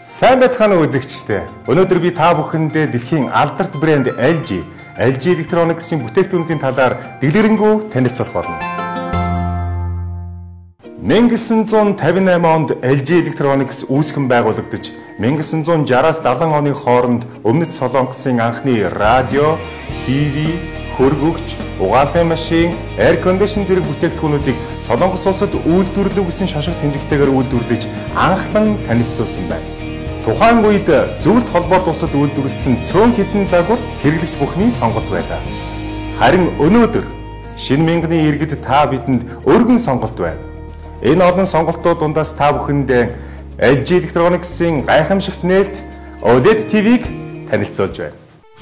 Сайн байцгаана уу үзэгчдээ. Өнөөдөр би та бүхэндээ дэлхийн алдарт брэнд LG Electronics-ийн бүтээгдэхүүнийн талаар дэлгэрэнгүй танилцуулах болно. 1958 онд LG Electronics үүсгэн байгуулагдаж 1960-аас 70 оны хооронд Өмнөд Солонгосын анхны радио, ТV, хөргөгч, угаалгын машин, air condition зэрэг бүтээгдэхүүнүүдийг Солонгос улсад үйлдвэрлэв гэсэн шашиг тэмдэгтэйгээр үйлдвэрлэж анхлан танилцуулсан байна. Тухайн үед зөвлөлт холбоот улсад үйлдвэрлэсэн цөөн хэдэн загвар хэрэглэгч бүхний сонголт байлаа. Харин өнөөдөр шинэ мянганы иргэд та бидэнд өргөн сонголт байна. Энэ олон сонголтууд дундаас та бүхэндээ LG Electronics-ийн гайхамшигт нээлт OLED TV-г танилцуулж байна.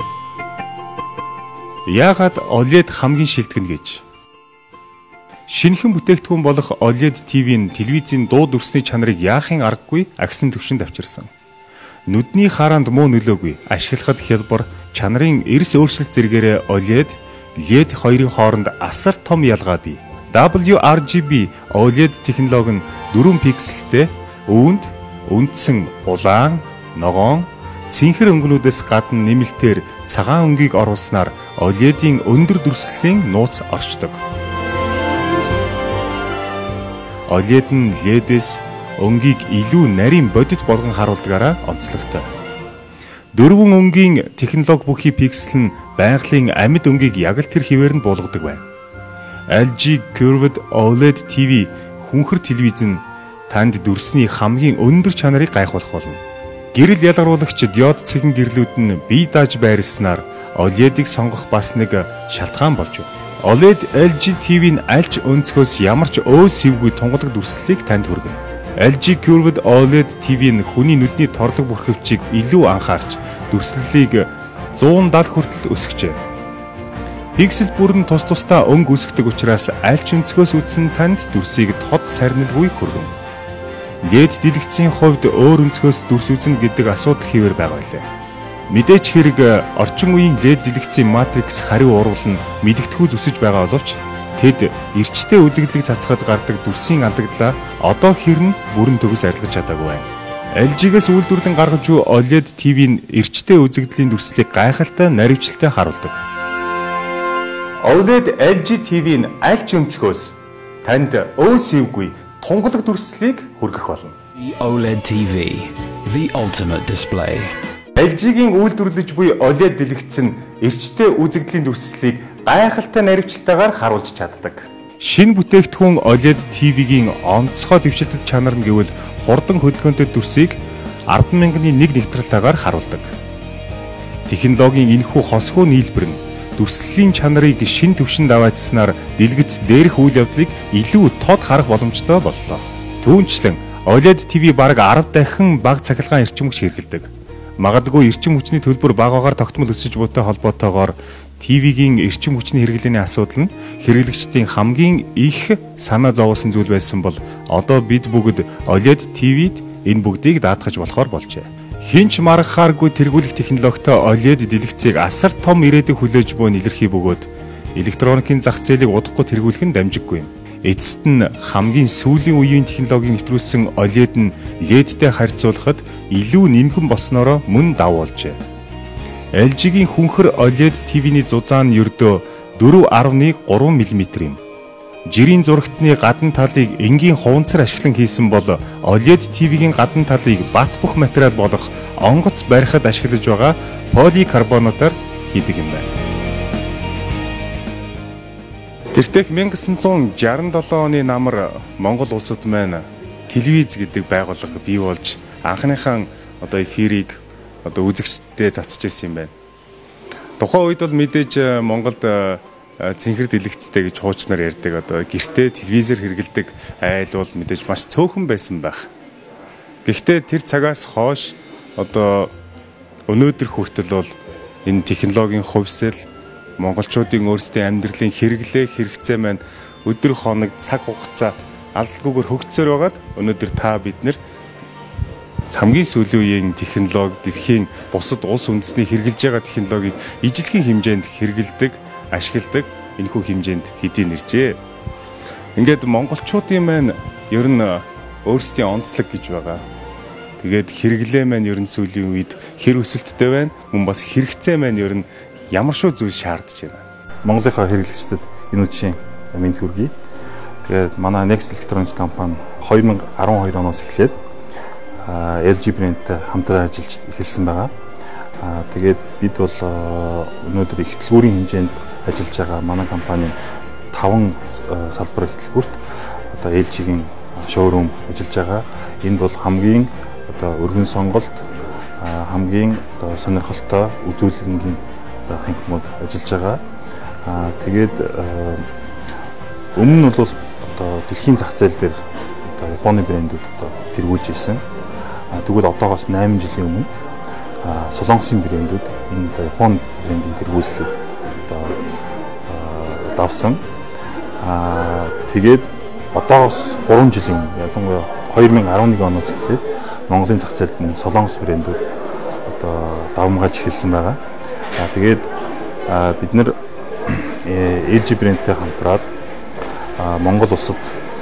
Яагаад OLED хамгийн шилдэг гэж? Шинэхэн бүтээгдэхүүн болох OLED TV-н телевизийн дуу дүрсний чанарыг яахын аргагүй агсан түвшинд авчирсан. Нүдний хараанд муу нөлөөгүй ашиглахад хялбар чанарын эрс өөрчлөлт зэргээрээ OLED, LED хоёрын хооронд асар том ялгаа бий. WRGB OLED технологи нь 4 пикселтэй үүнд үндсэн улаан, ногоон, цэнхэр өнгөнүүдээс гадна нэмэлтээр цагаан өнгийг оруулснаар OLED-ийн өндөр дүрслэлийн нууц орчдог. OLED нь LED-с өнгийг илүү нарийн бодит болгон харуулдагаараа онцлогтой. Дөрвөн өнгийн технологи бүхий пиксел нь байгалийн амьд өнгийг яг л тэр хിവэр нь буулгадаг байна. LG Curved OLED TV хүнхэр телевизэн танд дүрсний хамгийн өндөр чанарыг гайхуулах болно. Гэрэл ялгаруулагч диод цэгэн гэрлүүд нь бие дааж байрласнаар OLED-ийг сонгох бас нэг шалтгаан болж байна. OLED LG TV-н аль ч өнцгөөс ямар ч өөсөвгүй тунгалаг дүрслэлийг танд хүргэнэ. LG Curved OLED TV нь хүний нүдний торлог бүрхөвчийг илүү анхаарч дүрслэлийг 170 хүртэл өсгөжээ. Пиксел бүр нь тус тусдаа өнгө үсгдэг учраас аль ч өнцгөөс үзсэн танд дүрсийг тод сарнилгүй хүргэн. LED дэлгэцийн хувьд өөр өнцгөөс дүрс үзнэ гэдэг асуудал хിവэр байгаа лээ. Мэдээч хэрэг орчин үеийн LED дэлгэцийн матрикс хариу урвал нь мэдэгдэхүй зүсэж байгаа боловч тэд эрчтэй үзэгдлийг цацхад гардаг дүрсийн алдагдлаа одоо хэрн бүрэн төгс арилгаж чадаагүй байна. LG-гээс үйлдвэрлэн гаргаж буй OLED TV нь эрчтэй үзэгдлийн дүрслийг гайхалтай наривчлалтай харуулдаг. OLED LG TV нь аль ч өнцгөөс танд өөсөвгүй тунгалаг дүрслэлийг хүргэх болно. OLED TV, the ultimate display. LG-гийн үйлдвэрлэж буй OLED дэлгэц нь эрчтэй үзэгдлийн дүрслэлийг гайхалтай наривчлалтайгаар харуулж чаддаг. Шинэ бүтээгдэхүүн OLED TV-гийн онцгой дэвшилтэт чанар нь гэвэл хурдан хөдөлгөөнтэй дүрсийг 10,000-ны нэг нэгтрэлтайгаар харуулдаг. Технологийн энэхүү хосгүй нийлбэр нь дүрслэлийн чанарыг шинэ түвшинд аваачснаар дэлгэц дээрх үйл явдлыг илүү тод харах боломжтой боллоо. Түүнчлэн OLED TV бараг 10 дахин бага цахилгаан эрчим хүч хэрэглэдэг. Магадгүй эрчим хүчний төлбөр багагаар тогтмол өсөж буйтай холбоотойгоор TV-гийн эрчим хүчний хэрэглээний асуудал нь хэрэглэгчдийн хамгийн их санаа зовоосон зүйл байсан бол одоо бид бүгд OLED TV-д энэ бүгдийг даатгаж болохоор болжээ. Хинч маргахааргүй тэргүүлэх технологитой OLED дэлгэцийг асар том ирээдүйг хүлээж буй илэрхий бөгөөд электроникийн зах зээлийг удахгүй тэргүүлэх нь дамжиггүй юм. Эцэст нь хамгийн сүүлийн үеийн технологийн нэвтрүүлсэн OLED нь LED-тэй харьцуулахад илүү нэмхэн болсноороо мөн давуулжээ. LG-гийн хүнхэр OLED TV-ний зузаан нь ердөө 4.3 мм юм. Жирийн зурагтны гадна талыг энгийн хуванцар ашиглан хийсэн бол OLED TV-гийн гадна талыг бат бөх материал болох онгоц барихад ашиглаж байгаа поликарбонатаар хийдэг юм байна. Тэртех 1967 оны намар Монгол улсад маань телевиз гэдэг байгууллага бий болж анхныхаа эфирийг үзэгчдэд цацж ирсэн юм байна. Тухайн үед бол мэдээж Монголд цэнхэр дэлгэцтэй гэж хуучнаар ярьдаг гэртээ телевизээр хэрэгэлдэг айл бол мэдээж маш цөөхөн байсан байх. Гэхдээ тэр цагаас хойш өнөөдөр хүртэл бол энэ технологийн хувьсэл монголчуудын өөрсдийн амьдралын хэрэгцээ маань өдөр хоног цаг хугацаа алдалгүйгээр хөгжсөөр байгаад өнөөдөр та бид нэр хамгийн сүүлийн үеийн технологи дэлхийн бусад улс үндэсний хэрэгжилж байгаа технологиг ижлэхэн хэмжээнд хэрэгэлдэг, ашигладаг энэхүү хэмжээнд хэдийн иржээ. Ингээд монголчуудын маань ер нь өөрсдийн онцлог гэж байгаа. Тэгээд хэрэглээ маань ер нь сүүлийн үед хэр өсөлттэй байна. Мөн бас хэрэгцээ маань ер нь ямар шүү зүйл шаардж байна. Монголынхаа хэрэглэгчдэд энэ үеийн мэд хүргэе. Тэгээд манай Next Electronics компани 2012 оноос эхлээд LG брэндтэй хамтран ажиллаж эхэлсэн байгаа. Тэгээд бид бол өнөөдөр их дэлгүүрийн хэмжээнд ажиллаж байгаа манай компани 5 салбар хөтөлбөрт одоо LG-ийн шоурум ажиллаж байгаа. Энд бол хамгийн одоо өргөн сонголт, хамгийн одоо сонирхолтой үзүүлэнгийн одоо танхимууд ажиллаж байгаа. Тэгээд өмнө нь бол одоо дэлхийн зах зээл дээр одоо Японы брэндүүд одоо тэргүүлж ирсэн. Тэгвэл одоогоос 8 жилийн өмнө Солонгосын брэндүүд энэ Японы брэндийн тэргүүлэлийг одоо давсан. Тэгээд одоогоос 3 жилийн өмнө ялангуяа 2011 оноос эхлээд Монголын зах зээлд мөн Солонгос брэндүүд одоо давмгааж эхэлсэн байгаа. Тэгээд бид нэр LG брэндтэй хамтраад Монгол улсад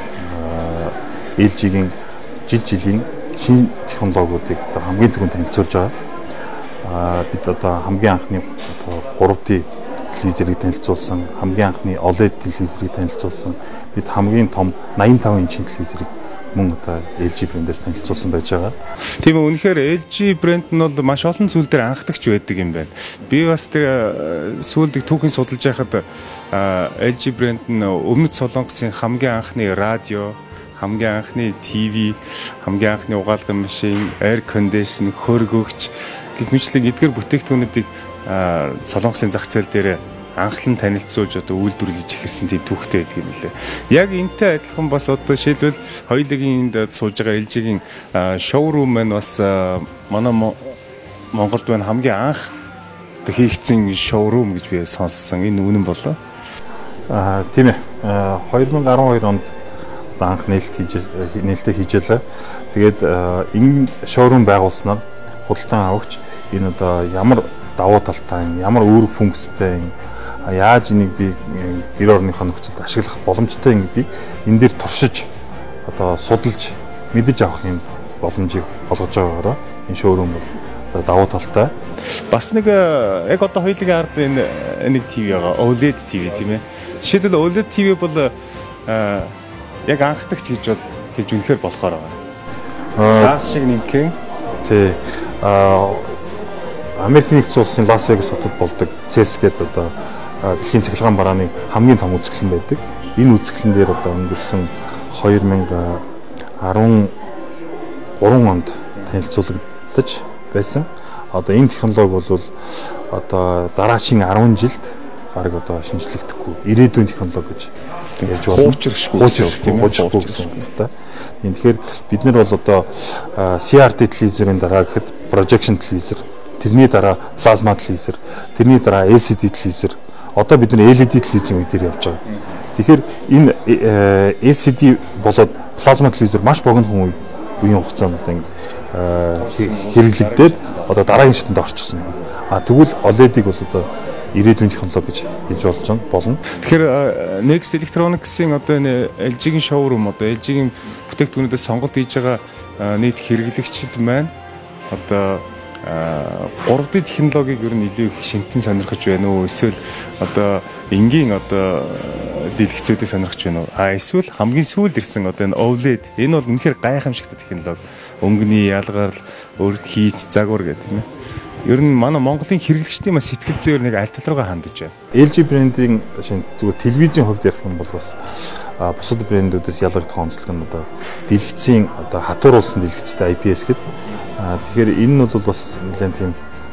LG-ийн жилийн шинэ технологиудыг одоо хамгийн түрүүнд танилцуулж байгаа. Бид одоо хамгийн анхны одоо 3D телевизорыг танилцуулсан, хамгийн анхны OLED телевизорыг танилцуулсан. Бид хамгийн том 85 инчийн телевизорыг мөн одоо LG брэндээс танилцуулсан байж байгаа. Тийм үү, үнэхээр LG брэнд нь бол маш олон зүйл дээр анхдагч байдаг юм байна. Би бас тэр сүүлдээ түүхийн судалж байхад LG брэнд нь Өмнөд Солонгосын хамгийн анхны радио, хамгийн анхны ТV, хамгийн анхны угаалгын машин, air condition, хөргөгч гэх мэтлэн эдгээр бүтээгдэхүүнүүдийг Солонгосын зах зээл дээр анхлан танилцуулж одоо үйлдвэрлэж эхэлсэн тийм түүхтэй байдаг юм лээ. Яг энтэй адилхан бас одоо жишээлбэл хоёулагийн энд сууж байгаа LG-ийн шоурум маань бас манай Монголд байна хамгийн анх одоо хийгдсэн шоурум гэж би сонссон. Энэ үнэн болоо. Тийм ээ. 2012 онд анх нээлттэй хийжээ. Тэгээд энэ шоурум байгуулснаар худалдан авагч энэ одоо ямар давуу талтай, ямар үүрэг функцтэй, яаж энийг би гэр орныхоо нөхцөлд ашиглах боломжтой гэдгийг энэ дээр туршиж одоо судалж мэдэж авах юм боломжийг олгож байгаагаар энэ шоурум бол одоо давуу талтай. Бас нэг яг одоо хоёулагийн ард энэ нэг ТV байгаа. OLED TV тийм ээ. Жишээлбэл OLED TV бол яг анхдагч гэж бол хэлж үнэхээр болохоор байгаа. Цаас шиг нэмхэн. Тий. Америкийн нэгдсэн улсын Лас Вегас хотод болдог CES гэдэг одоо дэлхийн цахилгаан барааны хамгийн том үзэсгэлэн байдаг. Энэ үзэсгэлэн дээр одоо өнгөрсөн 2013 онд танилцуулагдаж байсан. Одоо энэ технологи бол одоо дараагийн 10 жилд баг одоо шинжлэхдэггүй ирээдүйн технологи гэж ярьж байна. Хуучрахгүй тийм үү гэсэн утгатай. Тэгэхээр бид нар бол одоо CRT телевизорын дараа гэхэд projection телевизор, тэрний дараа плазма телевизор, тэрний дараа LCD телевизор, одоо бид нар LED телевизийн үе дээр явж байгаа. Тэгэхээр энэ LCD болоод плазма телевизор маш богино үеийн хугацаанд хэрэглэгдээд одоо дараагийн шатанд орчихсон байна. Тэгвэл OLED-ийг бол одоо ирээдүйн технологи гэж хэлж болно. Тэгэхээр Next Electronics-ийн одоо энэ LG-ийн шоурум одоо LG-ийн бүтээгдэхүүнүүдээс сонголт хийж байгаа нийт хэрэглэгчид маань одоо 3D технологиг ер нь илүү их шинтэн сонирхож байна уу? Эсвэл одоо энгийн одоо дэлгэцүүдийг сонирхож байна уу? Эсвэл хамгийн сүүлд ирсэн одоо энэ OLED энэ бол үнэхээр гайхамшигтай технологи. Өнгөний ялгарл, өөр хийц загвар гэх тийм ээ. Ер нь манай Монголын хэрэглэгчдийн маш сэтгэл зүйр нэг аль тал руугаа хандж байна. LG брендийн шинэ зүгээр телевизийн хувьд ярих юм бол бас бусад брэндүүдээс ялгагдах онцлог нь одоо дэлгэцийн одоо хатууруулсан дэлгэцтэй IPS гэдэг. Тэгэхээр энэ нь бол бас нэлээд тийм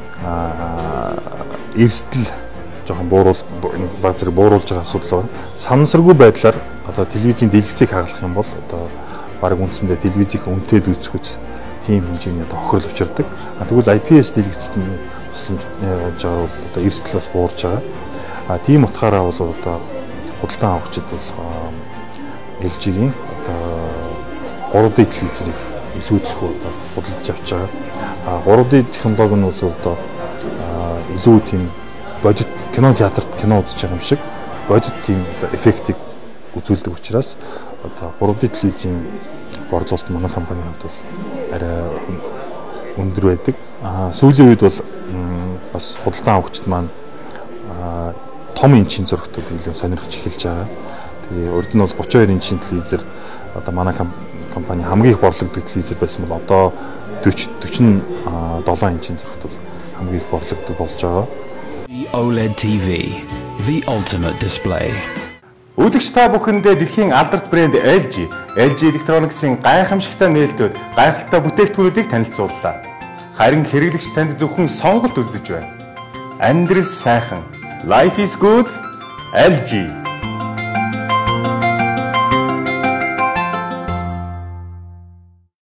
эрсдэл жоохон баг зэрэг бууруулж байгаа асуудал байна. Санамсаргүй байдлаар одоо телевизийн дэлгэцийг хаглах юм бол одоо баг үндсэндээ телевизийн үнэтэд үүсгэж тийм хэмжээний одоо хохирол учирдаг. Тэгвэл IPS дэлгэцэд нь тусламж явуулж байгаа бол одоо эрсдэл бас буурж байгаа. Тийм утгаараа бол одоо худалдан авагчид бол LG-ийн одоо 3D телевизорыг илүүдэлхүү одоо худалдаж авч байгаа. 3D технологи нь бол одоо илүү тийм бодит кино театрт кино үзэж байгаа юм шиг бодит тийм одоо эффектийг үзүүлдэг учраас одоо 3D телевизийн борлуулалт манай компанийн хувьд бол арай өндөр байдаг. Сүүлийн үед бол бас худалдан авагчид маань том инчийн зурагтууд илүү сонирхож эхэлж байгаа. Тэгээ урд нь бол 32 инчийн телевизэр одоо манай компани хамгийн их борлогддог телевизэр байсан бол одоо 47 инчийн зурагт бол хамгийн их борлогддог болж байгаа. OLED TV, the ultimate display. Үзэгч та бүхэндээ дэлхийн алдарт брэнд LG Electronics-ийн гайхамшигтай нээлтүүд, гайхалтай бүтээгдэхүүнүүдийг танилцууллаа. Харин хэрэглэгч танд зөвхөн сонголт үлдэж байна. Амьдрал сайхан. Life is good. LG